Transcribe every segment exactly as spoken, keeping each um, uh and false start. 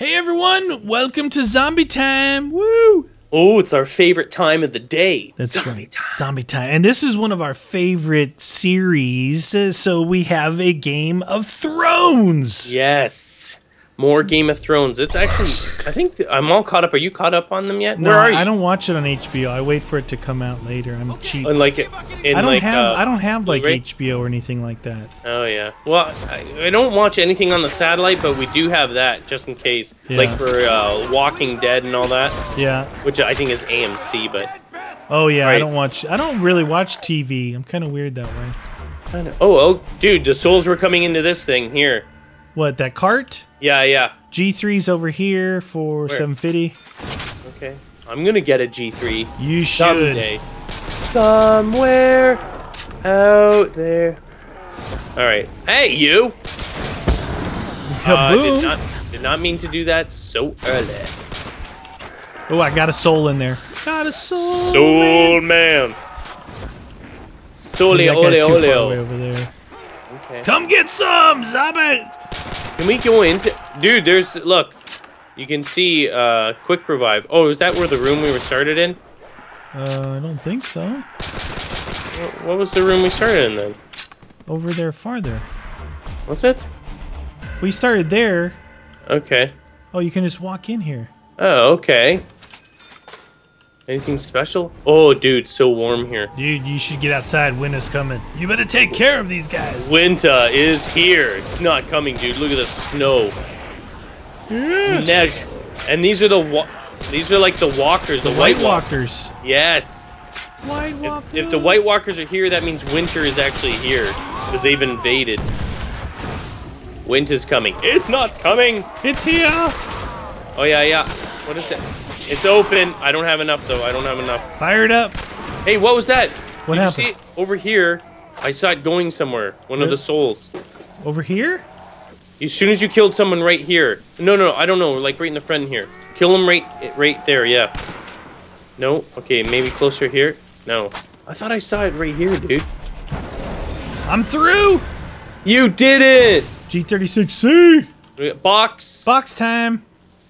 Hey everyone, welcome to Zombie Time. Woo! Oh, it's our favorite time of the day. That's Zombie right. time. Zombie Time. And this is one of our favorite series. uh, So we have a Game of Thrones. Yes. More Game of Thrones. It's actually, I think th- I'm all caught up. Are you caught up on them yet? No, Where are you? I don't watch it on H B O. I wait for it to come out later. I'm cheap. And like it, in I don't like, have uh, I don't have like Blu-ray? H B O or anything like that. Oh yeah. Well, I, I don't watch anything on the satellite, but we do have that just in case. Yeah. Like for uh, Walking Dead and all that, Yeah. which I think is A M C. But Oh yeah, I Right. don't watch I don't really watch T V. I'm kind of weird that way. I know. Oh, oh, dude, the souls were coming into this thing here. What, that cart? Yeah, yeah. G three's over here for seven fifty. Okay. I'm gonna get a G three. You should. someday. Somewhere out there. All right. Hey, you. Uh, Kaboom! did not did not mean to do that so early. Oh, I got a soul in there. Got a soul. Soul man. Sole That ole guy's too far away ole. over there. Okay. Come get some, zombie! Can we go into? Dude, there's look. You can see uh, quick revive. Oh, is that where the room we were started in? Uh, I don't think so. What, what was the room we started in then? Over there farther. What's it? We started there. Okay. Oh, you can just walk in here. Oh, okay. Anything special? Oh, dude, so warm here. Dude, you should get outside. Winter's coming. You better take care of these guys. Winter is here. It's not coming, dude. Look at the snow. Yes. Neige. And these are the wa these are like the walkers, the, The White White Walkers. Walkers. Yes. White If, Walkers. if the White Walkers are here, that means winter is actually here because they've invaded. Winter's coming. It's not coming. It's here. Oh yeah, yeah. What is it? It's open. I don't have enough though. I don't have enough. Fired up. Hey, what was that? What Did happened? you see it? Over here? I saw it going somewhere. One of Really? the souls. Over here? As soon as you killed someone right here. No, no, I don't know. Like right in the front here. Kill him right, right there. Yeah. No. Okay, maybe closer here. No. I thought I saw it right here, dude. I'm through. You did it. G thirty-six C. Box. Box time.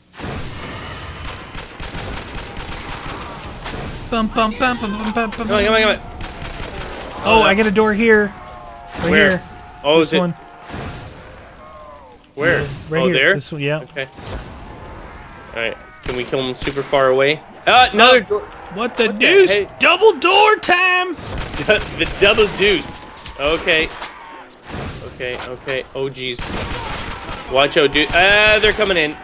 Bum, bum, bum, bum, bum, bum, bum, Come on, come on, come on. Oh, I got a door here. Right Where? here. Oh, This is it? one. Where? Yeah, right oh, here. there? This one, yeah. Okay. Alright. Can we kill him super far away? Ah, another door. What the What the deuce? heck? Double door time. The double deuce. Okay. Okay, okay. Oh, jeez. Watch out, dude. Ah, they're coming in.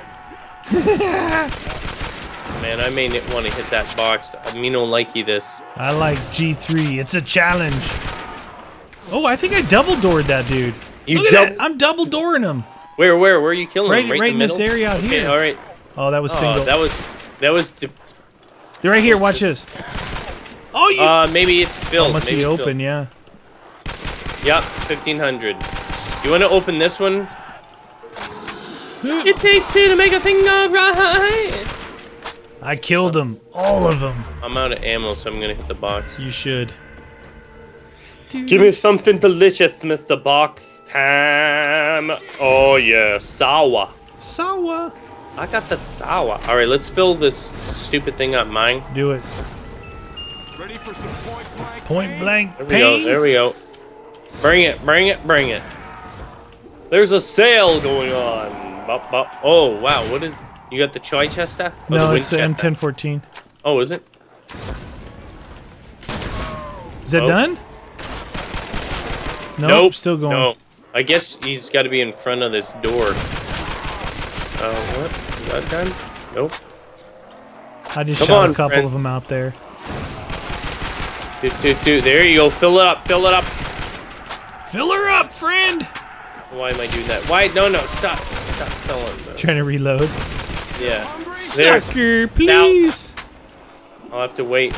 Man, I may want to hit that box. Me no likey this. I like G three. It's a challenge. Oh, I think I double doored that dude. You Look at double- that. I'm double dooring him. Where, where, where are you killing Right, them? right, in, in the this middle? area out Okay, here. all right. Oh, that was Oh, single. that was that was. De They're right here. what's Watch this? this. Oh, you uh, maybe it's filled. oh, must maybe be it's open. Yeah. Filled. Yep, fifteen hundred. You want to open this one? It takes two to make a thing go right. I killed them. All of them. I'm out of ammo, so I'm gonna hit the box. You should. Give me something delicious, Mister Box Time. Oh yeah, sour. Sawa. I got the sour. All right, let's fill this stupid thing up, mine. Do it. Ready for some point blank? Point blank There we go. pain. There we go. Bring it, bring it, bring it. There's a sale going on. Bop, bop. Oh wow, what is? You got the Chichester? Oh, No, the it's the M Winchester. ten fourteen. Oh, is it? Is that Oh. done? Nope, Nope. still going. No. I guess he's got to be in front of this door. Uh, what? Is that done? Nope. I just Come shot on, a couple of friends. them out there. Do, do, do. There you go. Fill it up. Fill it up. Fill her up, friend. Why am I doing that? Why? No, no. Stop. Stop filling those. Trying to reload. Yeah. There. Sucker, please. I'll have to wait.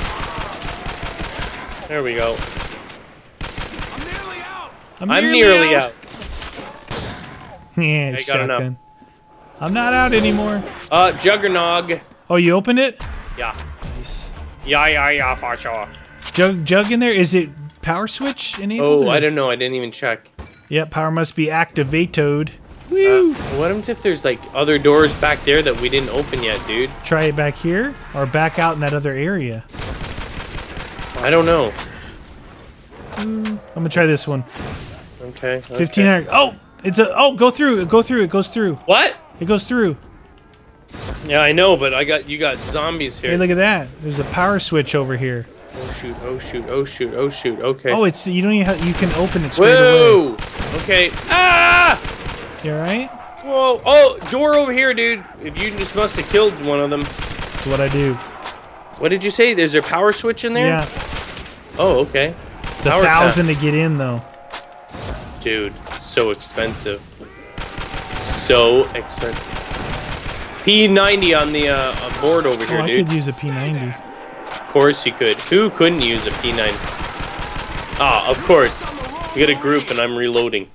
There we go. I'm nearly out. I'm, I'm nearly out. Yeah, I got shotgun. enough. I'm not out anymore. Uh, Juggernog. Oh, you opened it? Yeah. Nice. Yeah, yeah, yeah, for sure. Jug, jug in there. Is it power switch enabled? Oh, or- I don't know. I didn't even check. Yep, power must be activated. Woo! What happens if there's like other doors back there that we didn't open yet, dude? Try it back here or back out in that other area. I don't know. I'm gonna try this one. Okay. okay. Fifteen hundred. Oh, it's a. Oh, go through. Go through. It goes through. What? It goes through. Yeah, I know, but I got you got zombies here. Hey, look at that. There's a power switch over here. Oh shoot! Oh shoot! Oh shoot! Oh shoot! Okay. Oh, it's you don't even have, you can open it straight Whoa! away. Okay. Ah! You all right? Whoa! Oh, door over here, dude. If you just must have killed one of them. That's what I do. What did you say? Is there a power switch in there? Yeah. Oh, okay. It's a Power thousand tap. to get in though. Dude, it's so expensive. So expensive. P ninety on the uh, uh, board over here, Oh, I dude. could use a P ninety. Of course you could. Who couldn't use a P ninety? Ah, of course. We got a group and I'm reloading.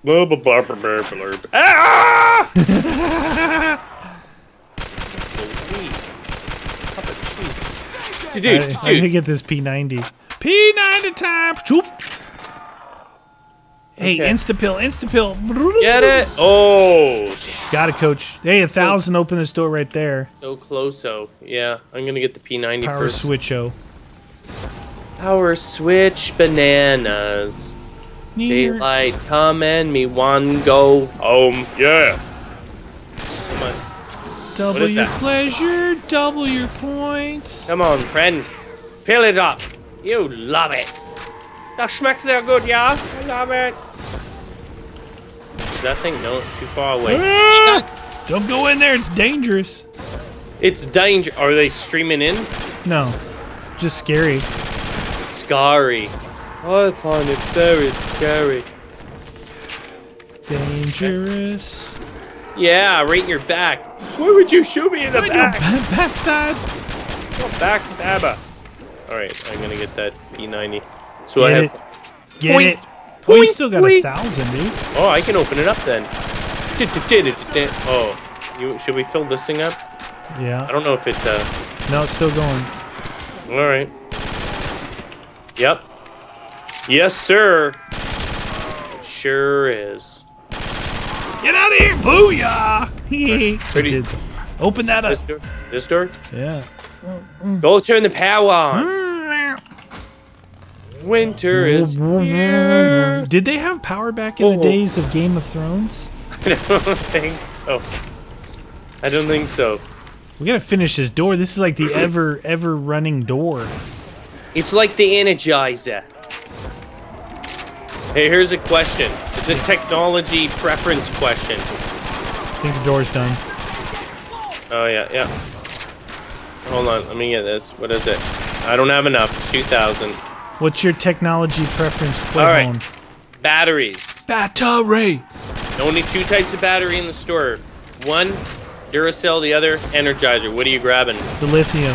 Ah! Louise. Papa cheese. Dude, I, dude. I could get this P ninety. P ninety time. Choop. Hey, Okay. Instapill, Instapill. Get it? Oh, Got it, coach. Hey, a thousand. Open this door right there. so close. So yeah, I'm gonna get the P ninety Power first. switcho. Power switch bananas. Daylight come and me one go home. Yeah. Come on. Double What is your that? pleasure, double your points. Come on, friend. Fill it up. You love it. That schmeckt sehr good, yeah? I love it. Is that thing? No, it's too far away. Ah! Don't go in there. It's dangerous. It's danger. Are they streaming in? No, just scary. Scary. I find it very scary. Dangerous. Yeah, right in your back. Why would you shoot me in the I know, back? ba- backside. Oh, backstabber. Alright, I'm gonna get that P ninety. So I Get have it. some Get points. it. Oh, you Points, still got points. a thousand, dude. Oh, I can open it up then. Oh, you, should we fill this thing up? I Yeah. don't know if it, uh... No, it's still going. Alright. Yep. Yes, sir. It sure is. Get out of here! Booyah! Pretty- Did- Open that up. This door? This door? Yeah. Go turn the power on. Winter is here. Did they have power back in Oh. the days of Game of Thrones? I don't think so. I don't think so. We gotta finish this door. This is like the ever, ever running door. It's like the Energizer. Hey, here's a question. It's a technology preference question. I think the door's done. Oh, yeah, yeah. Hold on, let me get this. What is it? I don't have enough. It's two thousand. What's your technology preference, All right. Quavon? Batteries. Battery! Only two types of battery in the store. One, Duracell, the other, Energizer. What are you grabbing? The lithium.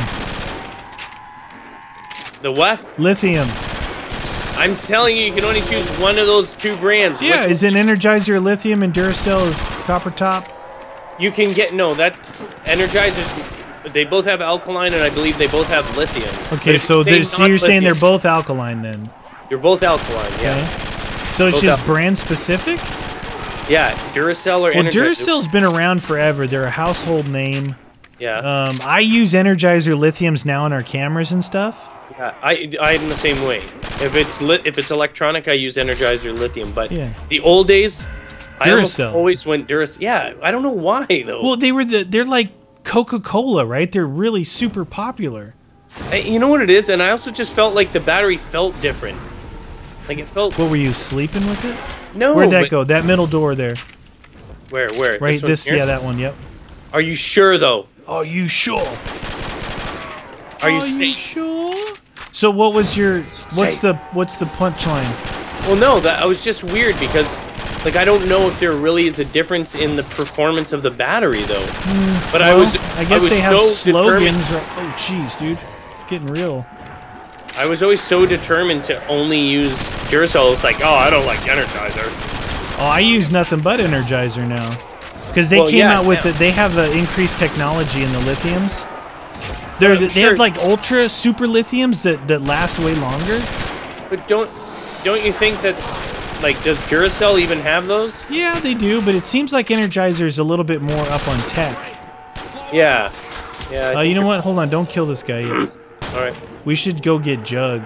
The what? Lithium. I'm telling you, you can only choose one of those two brands. Yeah, Which is it Energizer lithium and Duracell is copper top? You can get, no, that, Energizers, they both have alkaline, and I believe they both have lithium. But Okay, if so, you say there's- so you're saying they're non-lithium, both alkaline then? They're both alkaline, yeah. Okay. So it's Both just al- brand specific? Yeah, Duracell or Well, Energizer. Duracell's been around forever. They're a household name. Yeah, Um, I use Energizer lithiums now in our cameras and stuff. yeah. I, I'm the same way. If it's lit, if it's electronic, I use Energizer lithium. But Yeah. the old days, I almost Duracell. always went Duracell. Yeah, I don't know why though. Well, they were the they're like Coca-Cola, right? They're really super popular. I- you know what it is, and I also just felt like the battery felt different. Like it felt. What were you sleeping with it? No. Where'd that but- go? That middle door there. Where? Where? Right, one this, here? yeah, that one, yep. Are you sure though? Are you sure? Are you Are you safe? sure? So what was your what's safe? the what's the punchline? Well, no, that I was just weird because, like, I don't know if there really is a difference in the performance of the battery, though. but I Well, was, I guess was they have so slogans. determined- Right? Oh, jeez, dude, it's getting real. I was always so determined to only use Duracell. It's like, oh, I don't like Energizer. Oh, I use nothing but Energizer now, because they Well, came yeah, out with yeah. it. They have uh, increased technology in the lithiums. They're, I'm they sure- have like ultra super lithiums that, that last way longer. But don't don't you think that Like, does Duracell even have those? Yeah, they do, but it seems like Energizer's a little bit more up on tech. Yeah. Yeah. I Uh, think you know you're- what? Hold on, don't kill this guy yet. All right. We should go get Jug.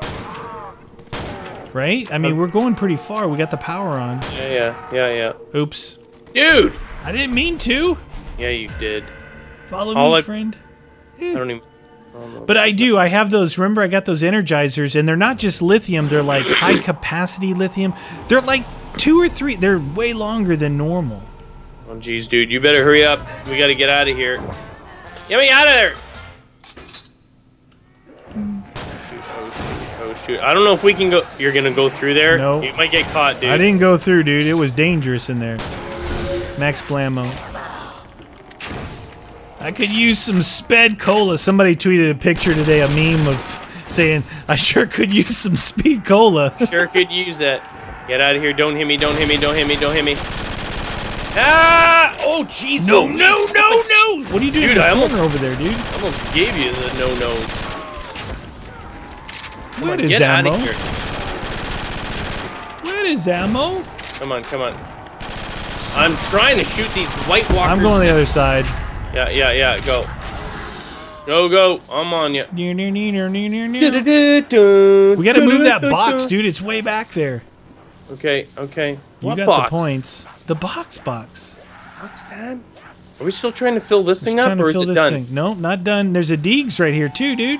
Right? I mean, we're going pretty far. We got the power on. Yeah, yeah, yeah, yeah. Oops. Dude! I didn't mean to. Yeah, you did. Follow All me, I- friend. I don't even... I don't know But what I this do. I have those. Remember, I got those Energizers, and they're not just lithium. They're like high capacity lithium. They're like two or three. They're way longer than normal. is. Oh, jeez, dude. You better hurry up. We gotta get out of here. Get me out of there! Shoot, oh, shoot, oh, shoot. I don't know if we can go... You're gonna go through there? No. You might get caught, dude. I didn't go through, dude. It was dangerous in there. Max Blammo. I could use some Sped Cola. Somebody tweeted a picture today, a meme of saying, I sure could use some Speed Cola. Sure could use that. Get out of here. Don't hit me. Don't hit me. Don't hit me. Don't hit me. Ah! Oh, jeez. No, oh, no, no, no! What are you doing Dude, in the I corner almost- over there, dude? I almost gave you the no-nos. Come What on, is get out ammo? of here. What is ammo? Come on, come on. I'm trying to shoot these White Walkers. I'm going on the other side. Yeah, yeah, yeah. Go. Go, go. I'm on you. Near, near, near, near, near, near, near. We We gotta move that box, dude. It's way back there. Okay, okay. You What got box? the points. The box box. Box time? Are we still trying to fill this thing Just up, trying to or is fill it this done? thing. No, not done. There's a Deegs right here too, dude.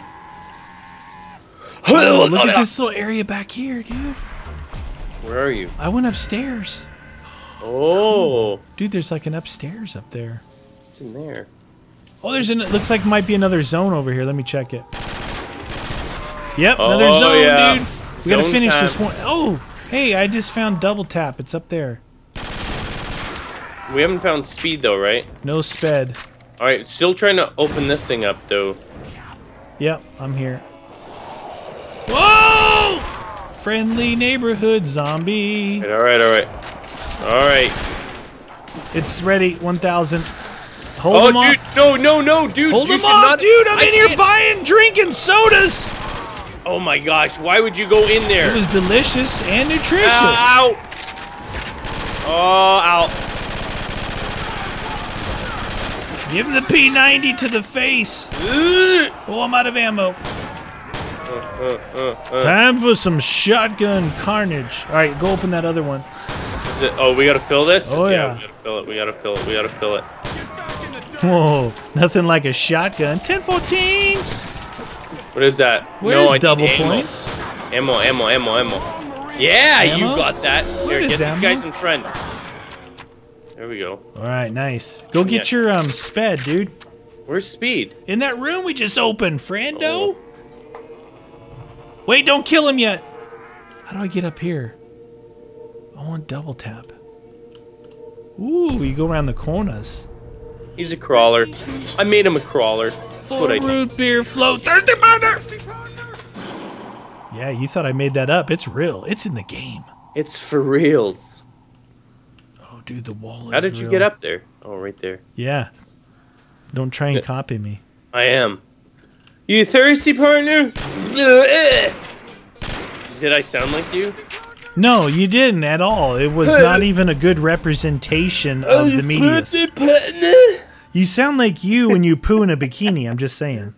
Oh, look at this little area back here, dude. Where are you? I went upstairs. Oh, Dude, there's like an upstairs up there. what's in there? Oh, there's an, it looks like might be another zone over here. Let me check it. Yep, another Oh, zone, yeah. dude. We gotta Zone finish time. this one. Oh, hey, I just found double tap. It's up there. We haven't found speed though, right? No sped. All right, still trying to open this thing up though. Yep, I'm here. Whoa! Friendly neighborhood zombie. All right, all right, all right. It's ready. one thousand. Hold Oh, them dude, off. no, no, no, dude. Hold you them should off, not, dude. I'm I in here can't- buying, drinking sodas. Oh my gosh, why would you go in there? It was delicious and nutritious. Ow! Oh, ow. Give the P ninety to the face. Ugh. Oh, I'm out of ammo. Uh, uh, uh. Time for some shotgun carnage. All right, go open that other one. Is it, oh, we gotta fill this? Oh, yeah. We gotta fill it, we gotta fill it, we gotta fill it. Whoa, nothing like a shotgun. ten fourteen. What is that? Where's no, I need double ammo. points? Ammo, ammo, ammo, ammo. Yeah, Ammo? you got that. Here, is get these ammo? guys in front. There we go. All right, nice. Go get Yeah. your um sped, dude. Where's speed? In that room we just opened, friendo. Wait, don't kill him yet. How do I get up here? I want double tap. Ooh, you go around the corners. He's a crawler. I made him a crawler. That's what I did. Root beer float. Thirsty partner. Yeah, you thought I made that up. It's real. It's in the game. It's for reals. Oh, dude, the wall is How did you real. get up there? Oh, right there. Yeah. Don't try and copy me. I am. You thirsty, partner? Did I sound like you? No, you didn't at all. It was not even a good representation of the media. partner? You sound like you when you poo in a bikini. I'm just saying.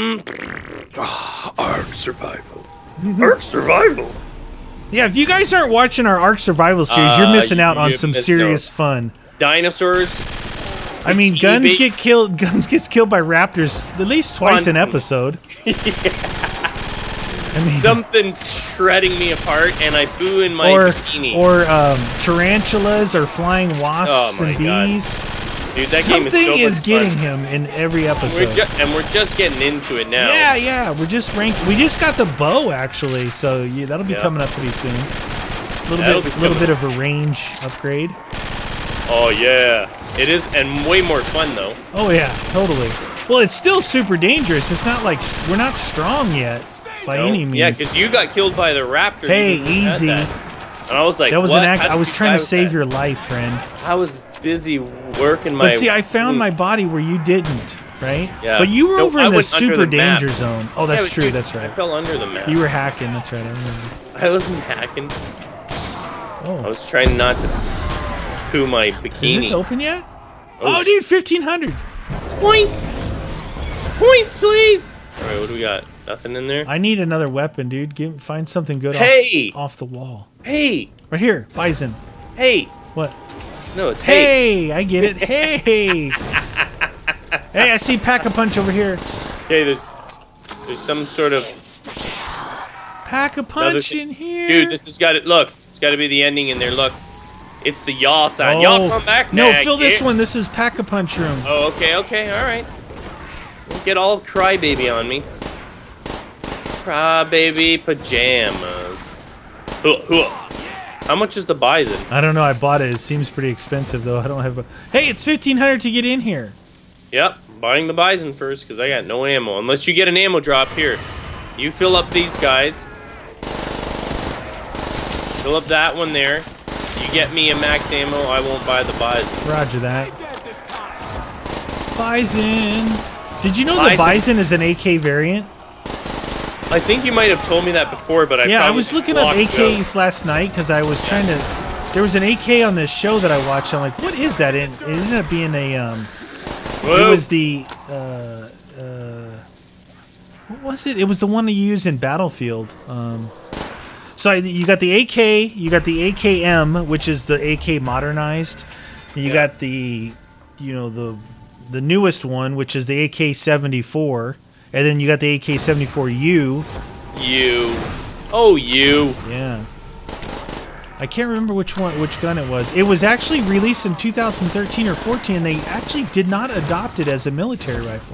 Ark survival. Ark survival. Yeah, if you guys aren't watching our Ark Survival series, you're Uh, missing out you- on you some missed serious fun. Dinosaurs. I mean, Bikini guns baits. get killed. Guns gets killed by raptors at least twice an Constantly. episode. I mean, Something's shredding me apart, and I boo in my or bikini. or um, tarantulas or flying wasps Oh my and God. bees. Dude, that Something game is so is much getting fun. him in every episode. We're ju- and we're just getting into it now. Yeah, yeah, we're just ranked. We just got the bow actually, so yeah, that'll be Yeah. coming up pretty soon. A little That'll bit, be little coming bit of a range upgrade. Oh yeah, it is, and way more fun though. Oh yeah, totally. Well, it's still super dangerous. It's not like we're not strong yet by No? any means. Yeah, because you got killed by the raptor. Hey, even when you had easy. That. And I was like, that was what? an act. How I did was you trying die to with save that? your life, friend. I was busy working my. But see, I found my wounds. body where you didn't, right? Yeah. But you were No, over I in the went under super the map. danger zone. Oh, Yeah, that's but true. dude, That's I right. fell under the map. You were hacking. That's right. I remember. I wasn't hacking. Oh. I was trying not to poo my bikini. Is this open yet? Oh, Oh, dude, fifteen hundred. Point! Points, please! Alright, what do we got? Nothing in there? I need another weapon, dude. Give, find something good Hey! off, off the wall. Hey! Right here, Bison. Hey! What? No, it's hey! Hey, I get it. Hey! Hey, I see Pack-a-Punch over here. Okay, there's there's some sort of... Pack-a-Punch thing. in here. Dude, this has got it. Look, it's got to be the ending in there. Look. It's the yaw sign. Oh. Y'all come back No, now. fill this one. This is Pack-a-Punch room. Oh, okay, okay, alright. Don't get all crybaby on me. Crybaby pajamas. Hooah, hooah. How much is the bison? I don't know. I bought it. It seems pretty expensive, though. I don't have a... Hey, it's fifteen hundred to get in here. Yep, buying the bison first because I got no ammo. Unless you get an ammo drop here. You fill up these guys. Fill up that one there. You get me a max ammo, I won't buy the bison. Roger that. Bison. Did you know Bison. the Bison is an A K variant? I think you might have told me that before, but I Yeah, I probably was looking up blocked A Ks out. last night because I was trying to... There was an A K on this show that I watched. I'm like, what is that? And it ended up being a... Um, Whoa. it was the... Uh, uh, what was it? It was the one that you use in Battlefield. Um, so I, you got the A K, you got the A K M, which is the A K modernized. You Yeah. got the, you know, the the newest one, which is the A K seventy-four. And then you got the A K seventy-four U. You. Oh, you. Yeah. I can't remember which one, which gun it was. It was actually released in two thousand thirteen or fourteen, and they actually did not adopt it as a military rifle.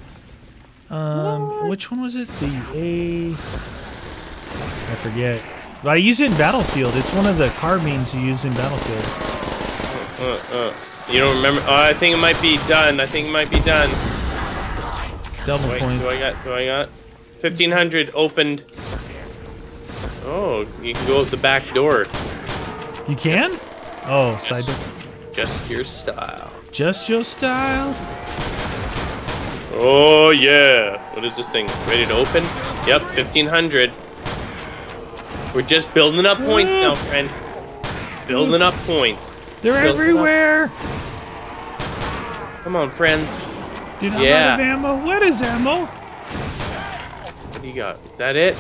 Um, which one was it? The A... I forget. But I use it in Battlefield. It's one of the carbines you use in Battlefield. Uh, uh. You don't remember? Oh, I think it might be done. I think it might be done. Double Wait, points. do I got? Do I got? fifteen hundred opened. Oh, you can go out the back door. You can? Yes. Oh, side Yes. door. Just your style. Just your style. Oh yeah. What is this thing? Ready to open? Yep, fifteen hundred. We're just building up points now, friend. Building up points. They're Building up. everywhere. Come on, friends. Dude, I'm Yeah. out of ammo. What is ammo? What do you got? Is that it?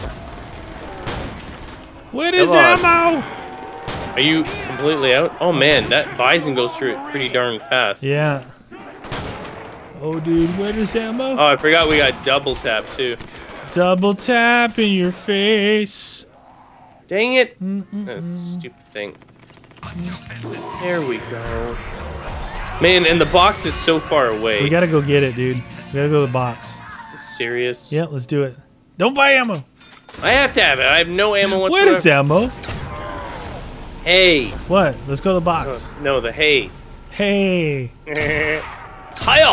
What is Come on. ammo? Are you completely out? Oh man, that bison goes through it pretty darn fast. Yeah. Oh, dude, what is ammo? Oh, I forgot we got double tap too. Double tap in your face. Dang it! That stupid thing. There we go. Man, and the box is so far away. We gotta go get it, dude. We gotta go to the box. Serious? Yeah, let's do it. Don't buy ammo. I have to have it. I have no ammo What whatsoever. is ammo? Hey. What? Let's go to the box. Oh, no, the hay. Hey. Hiya!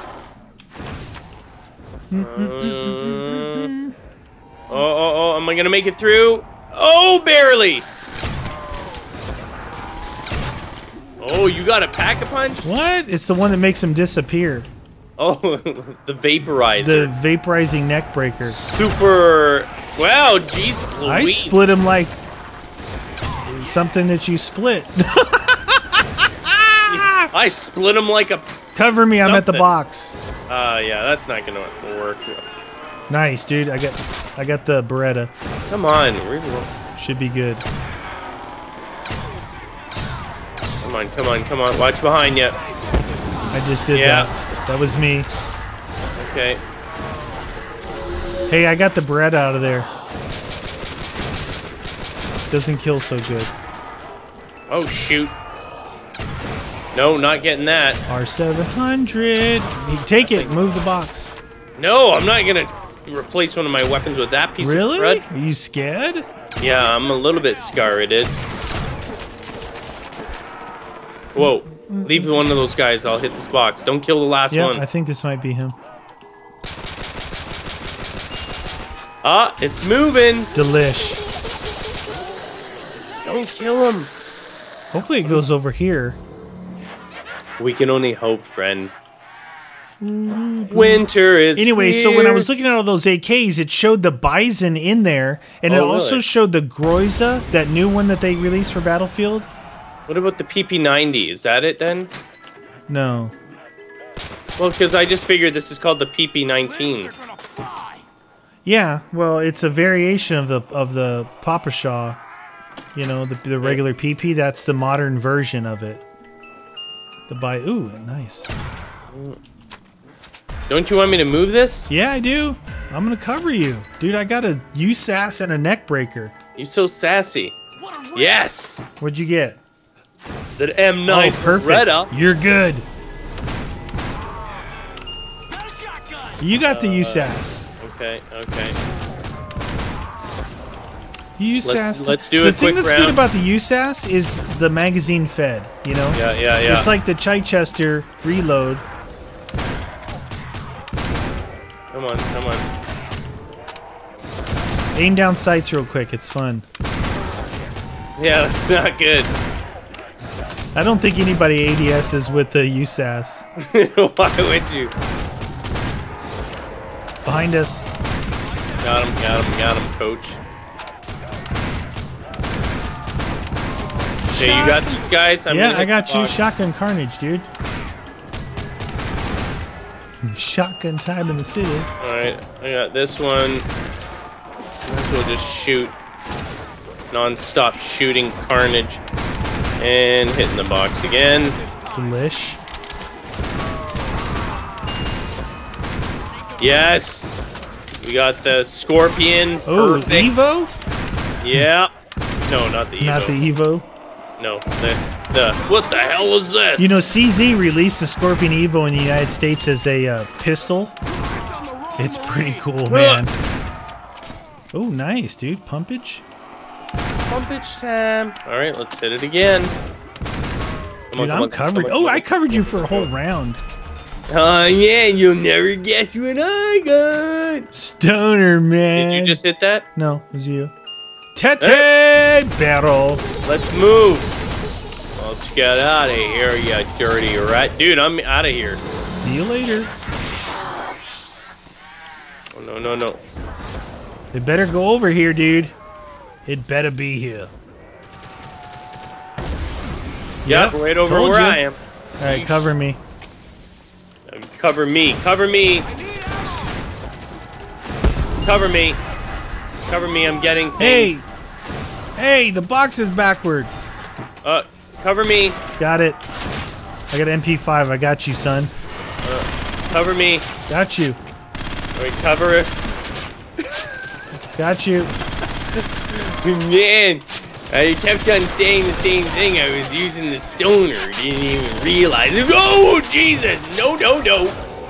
Uh, oh, oh, oh, am I gonna make it through? Oh, barely! Oh, you got a pack-a-punch? What? It's the one that makes him disappear. Oh, the vaporizer. The vaporizing neck breaker. Super... Wow, jeez Louise. I split him like something that you split. I split him like a... Cover me, I'm at the Something. box. Uh, yeah, that's not gonna work. Nice, dude. I got I got the Beretta. Come on. We're- Should be good. Come on, come on, come on. Watch behind you. I just did Yeah. that. That was me. Okay. Hey, I got the Beretta out of there. Doesn't kill so good. Oh, shoot. No, not getting that. R seven hundred. Take it. Move the box. No, I'm not gonna replace one of my weapons with that piece Really? of crud. Are you scared? Yeah, I'm a little bit scarred. Whoa. Leave one of those guys. I'll hit this box. Don't kill the last Yeah, one. I think this might be him. Ah, it's moving. Delish. Don't kill him. Hopefully it goes over here. We can only hope, friend. Winter is Anyway, here. so when I was looking at all those A Ks, it showed the Bison in there, and it Oh, also really? showed the Groiza, that new one that they released for Battlefield. What about the P P ninety? Is that it then? No. Well, because I just figured this is called the P P nineteen. They're gonna fly. Yeah, well, it's a variation of the of the Papa Shaw. You know, the the regular P P. That's the modern version of it. The buy. Ooh, nice. Don't you want me to move this? Yeah, I do. I'm gonna cover you, dude. I got a U S A S and a neck breaker. You so sassy. Yes. What'd you get? That M nine Oh, perfect. Beretta. You're good. Got a shotgun. You got the U S A S. Okay. Okay. U S A S. Let's- let's do the a thing quick that's good round. about the U S A S is the magazine fed. You know. Yeah. Yeah. Yeah. It's like the Chichester reload. Come on. Come on. Aim down sights real quick. It's fun. Yeah, that's not good. I don't think anybody A D S is with the U S A S. Why would you? Behind us. Got him. Got him. Got him, coach. Okay, you got these guys. I'm yeah, gonna I hit got the you. box. Shotgun carnage, dude. Shotgun time in the city. Alright, I got this one. Might as well just shoot. Non-stop shooting carnage. And hitting the box again. Delish. Yes! We got the Scorpion. Oh, Perfect. Evo? Yeah. No, not the Evo. Not the Evo. No, the, the... What the hell is this? You know, C Z released the Scorpion Evo in the United States as a uh, pistol. It's pretty cool, man. Oh, nice, dude. Pumpage. Pumpage time. Alright, let's hit it again. Come Dude, on, come I'm on, covered. come on, Oh, I come covered you for a whole round. on. Oh, yeah, you'll never guess what I got. Stoner, man. Did you just hit that? No, it was you. Tete barrel. Let's move. Let's get out of here, you dirty rat. Dude, I'm out of here. See you later. Oh, no, no, no. It better go over here, dude. It better be here. Yep, right over told where you. I am. All right, cover me. Um, Cover me. Cover me. Cover me. Cover me. I'm getting Hey, things. hey, the box is backward. Uh, cover me. Got it. I got M P five. I got you, son. Cover me. Got you. All right, cover it. Got you. Man, I kept on saying the same thing. I was using the stoner. Didn't even realize it. Oh, Jesus. No, no, no.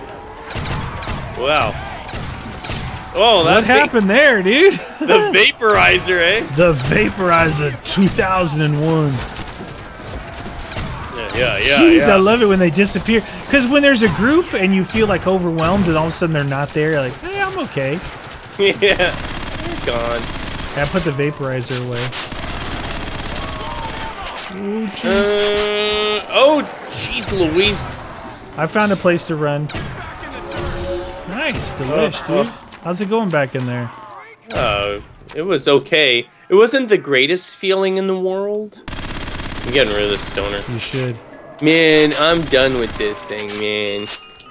Wow. Oh, that What happened there, dude? The vaporizer, eh? The Vaporizer two thousand one. Yeah, yeah, yeah. Jeez, yeah. I love it when they disappear. Because when there's a group and you feel like overwhelmed and all of a sudden they're not there, you're like, hey, I'm okay. Yeah, they're gone. I put the Vaporizer away. Ooh, jeez. Uh, oh, jeez Louise. I found a place to run. Nice, delish, Oh, dude. How's it going back in there? Uh, it was okay. It wasn't the greatest feeling in the world. I'm getting rid of this stoner. You should. Man, I'm done with this thing, man.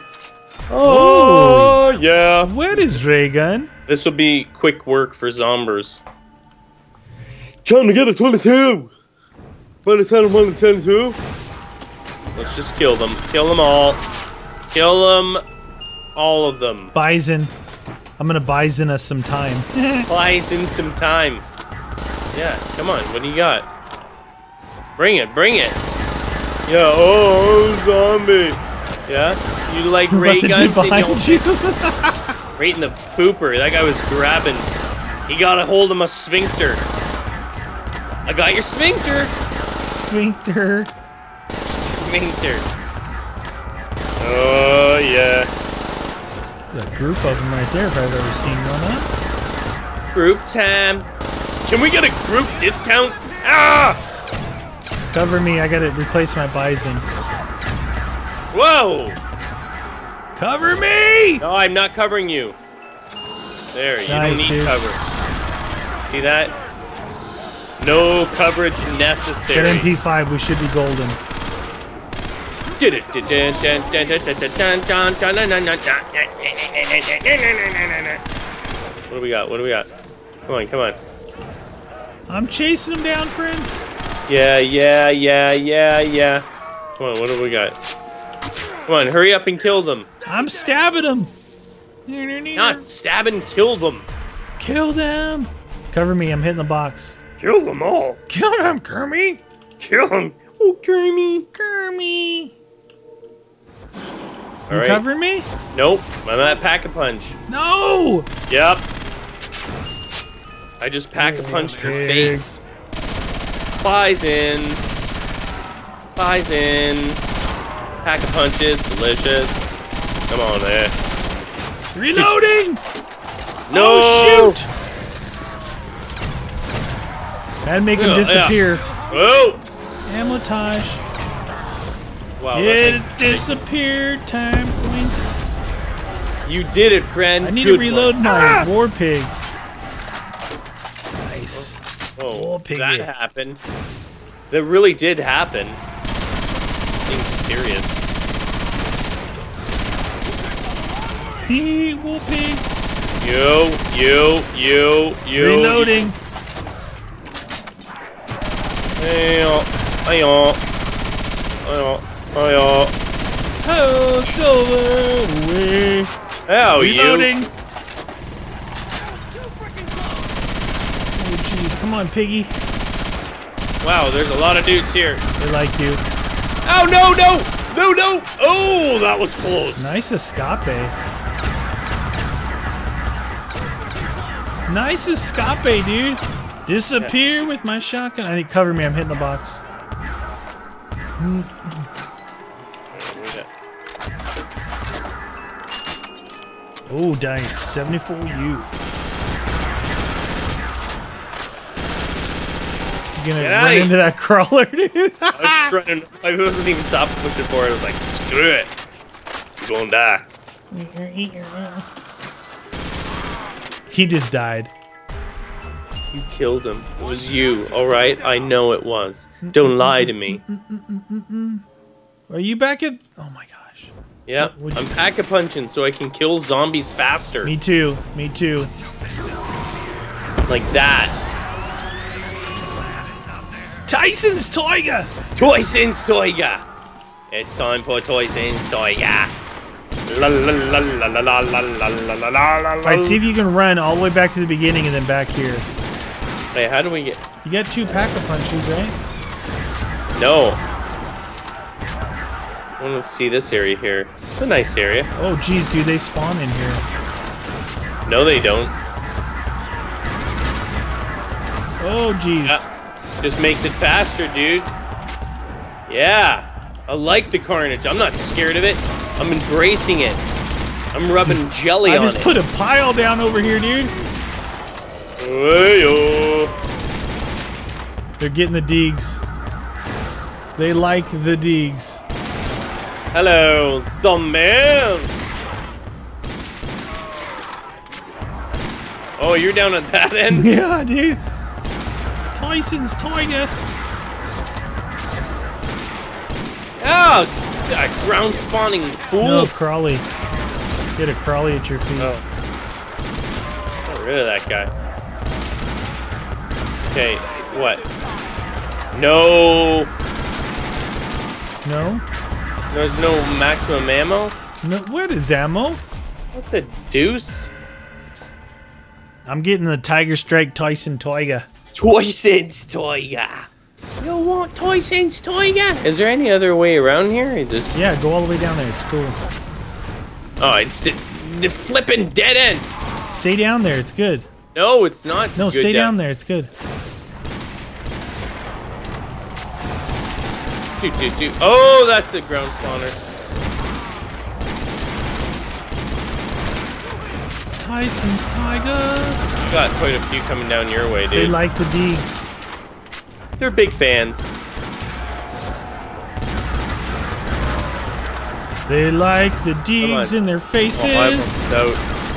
Oh, yeah. What is ray gun? This will be quick work for zombers. Come together, twenty-two. twenty-two, twenty-two. Let's just kill them. Kill them all. Kill them. All of them. Bison. I'm gonna bison us some time. Buys in some time. Yeah, come on. What do you got? Bring it. Bring it. Yeah. Oh, zombie. Yeah. You like ray What the guns dude in your behind you? right in the pooper. That guy was grabbing. He got a hold of my sphincter. I got your sphincter. Sphincter. Sphincter. Oh yeah. There's a group of them right there if I've ever seen one. Huh? Group time. Can we get a group discount? Ah! Cover me. I gotta replace my bison. Whoa! Cover me! No, I'm not covering you. There, you Nice, don't need dude. cover. See that? No coverage Get necessary. M P five, we should be golden. What do we got? What do we got? Come on, come on. I'm chasing him down, friend. Yeah, yeah, yeah, yeah, yeah. Come on, what do we got? Come on, hurry up and kill them. I'm stabbing him. Not stab and kill them. Kill them. Cover me, I'm hitting the box. Kill them all. Kill them, Kermie. Kill them. Oh, Kermie. Kermie. All You right. covering me? Nope, I'm at Pack-a-Punch. No! Yep. I just pack-a-punched your Pig. face. Flies in. Flies in. Pack-a-punches, delicious. Come on there. Reloading! No! Oh, shoot! That'd make him Yeah, disappear. Oh! Ammotage. Wow, It that's like- disappeared. Time point. You did it, friend. I need Good to reload one. my Ah! war pig. Nice. Oh, War piggy. that happened. That really did happen. Being serious. Hee, war pig. You, you, you, you. Reloading. Ayo, ayo, ayo, ayo. Oh, silver away. Oh, Reloading. you. Oh, jeez. Come on, piggy. Wow, there's a lot of dudes here. They like you. Oh, no, no, no, no. Oh, that was close. Nice escape. Nice escape, dude. Disappear with my shotgun. I need cover me. I'm hitting the box. Oh, dice. seventy-four U. You gonna Get run outta into that crawler, dude? I was just running. I wasn't even stopping pushing forward. I was like, screw it. You're gonna die. He just died. You killed him. It was you, alright? I know it was. Don't lie to me. Are you back at... Oh my gosh. Yep, What'd I'm you- pack-a-punching so I can kill zombies faster. Me too. Me too. Like that. Tyson's Toyga! Toyson's Toyga! It's time for Toyson's Toyga. La la la la la la la la la la la la. Alright, see if you can run all the way back to the beginning and then back here. Hey, how do we get... You got two pack-a-punches, right? No. I want to see this area here. It's a nice area. Oh, geez, dude, they spawn in here. No, they don't. Oh, geez. Yeah. Just makes it faster, dude. Yeah. I like the carnage. I'm not scared of it. I'm embracing it. I'm rubbing jelly I on just it. put a pile down over here, dude. Hey-yo. They're getting the digs. They like the digs. Hello, the man. Oh, you're down at that end? Yeah, dude. Tyson's Toyga. Oh, uh, ground spawning fools. No, Crawley. Get a Crawley at your feet. Oh. Get rid of that guy. Okay, what? No. No? There's no maximum ammo? No, what is ammo? What the deuce? I'm getting the Tiger Strike Tyson Toyga. Tyson's Toyga. You want Tyson's Toyga? Is there any other way around here? It just... Yeah, go all the way down there. It's cool. Oh, it's the, the flipping dead end. Stay down there. It's good. No, it's not. No, good stay down there. It's good. Do, do, do. Oh, that's a ground spawner. Tyson's Tiger. You got quite a few coming down your way, They dude. like the digs. They're big fans. They like the deeds on. in their Oh, faces. I'm out.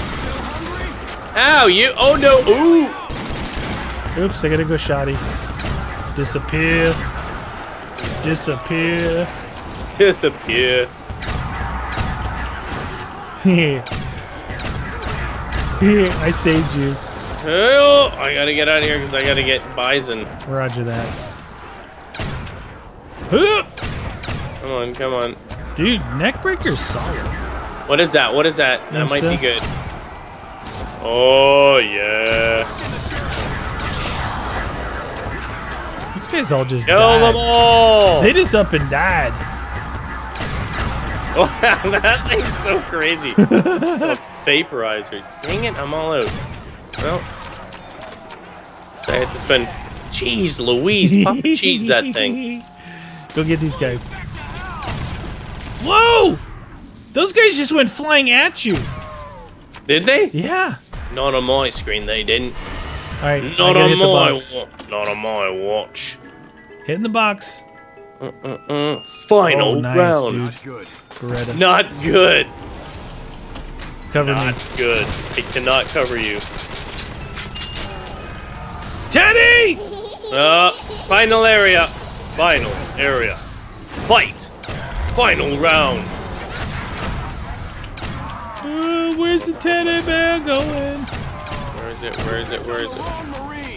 Ow, you! Oh no! Ooh! Oops, I gotta go shoddy. Disappear. Disappear. Disappear. I saved you. Oh, I gotta get out of here because I gotta get Bison. Roger that. Come on, come on. Dude, Neckbreaker's solid. What is that? What is that? That might be Insta. good. Oh, yeah. These guys all just Kill died. them all! They just up and died. Oh, that thing's so crazy. A vaporizer. Dang it, I'm all out. Well, so I had to spend... Jeez Louise, pop the cheese that thing. Go get these guys. Whoa! Those guys just went flying at you. Did they? Yeah. Not on my screen, they didn't. All right. Not I gotta on hit the my box. wa- Not on my watch. Hitting the box. Uh-uh. Final Oh, nice, round. dude. Not good. Beretta. Not good. Cover Not me. good. I cannot cover you. Teddy! Uh, final area. Final area. Fight. Final round. Uh, where's the teddy bear going? Where is it? Where is it? Where is it? Wrong Marine.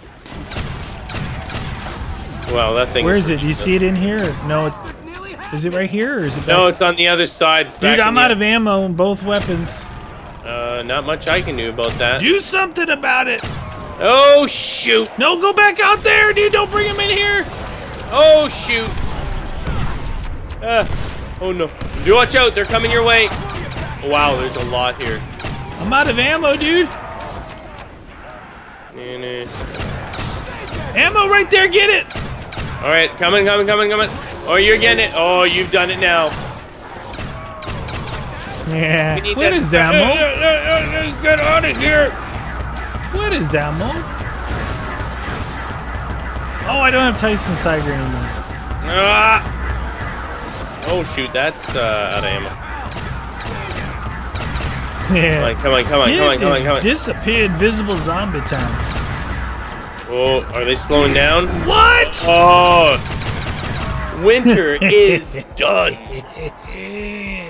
Wow, that thing. Where is it? Do you see it in here? No, it, Nearly half. is it right here or is it back? No, it's on the other side. It's Dude, back I'm in the- out of ammo in both weapons. Uh, not much I can do about that. Do something about it. Oh shoot! No, go back out there, dude. Don't bring him in here. Oh shoot! Uh, oh no! You watch out! They're coming your way. Wow, there's a lot here. I'm out of ammo, dude. Nah, nah. Ammo right there. Get it. All right, coming, coming, coming, coming. Oh, you're getting it. Oh, you've done it now. Yeah. We need What that- is ammo? Get out of here! What is ammo? Oh, I don't have Tyson Tiger anymore. Ah! Oh shoot, that's uh, out of ammo. Yeah. Come on, come on, come on, Get come on, it come on, and come on. Disappeared visible zombie time. Oh, are they slowing down? What? Oh! Winter is done.